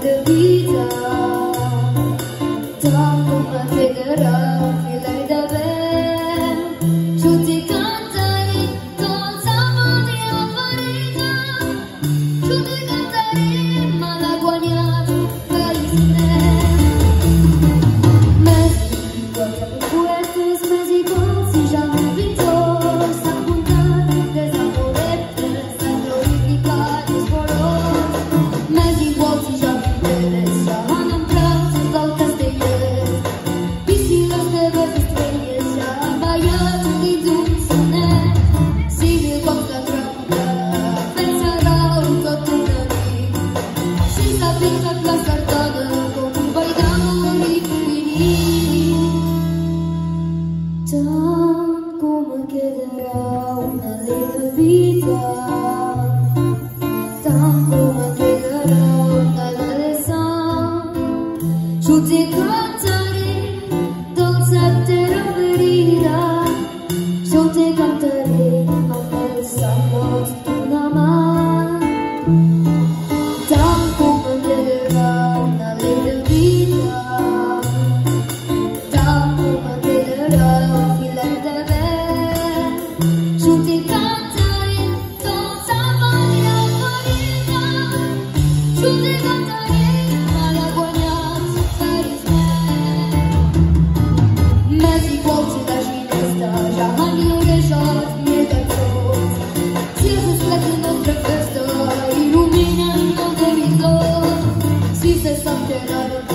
de vida. Tanto ma chiederà che lei deve tutti cantare con sapore a farina, tutti cantare ma la guagnato per il poetas, México, si jamais pintos, apuntar desamoretes, glorificados colores. México, si jamais vedes, llaman brazos, voltas de ver. Piscinas de vez estrellas, ya vayas y dulce. Sigue con la trampa, pensará un totally. Si sabes la clase artada, con un bailado y feliz. Tan como quedará una linda vida, tan como quedará una belleza. Yo te cantaré dolce terra, yo te cantaré aunque estamos una más. Tan como quedará una linda vida, tan como quedará que la debe. Yo te cantaré con sabor a farina, yo te cantaré malaguañas Paris. México, si la ginesta, ya hanno rejat miei canzoni. Si es riflette nostra festa, illuminano il territorio. Si se sente la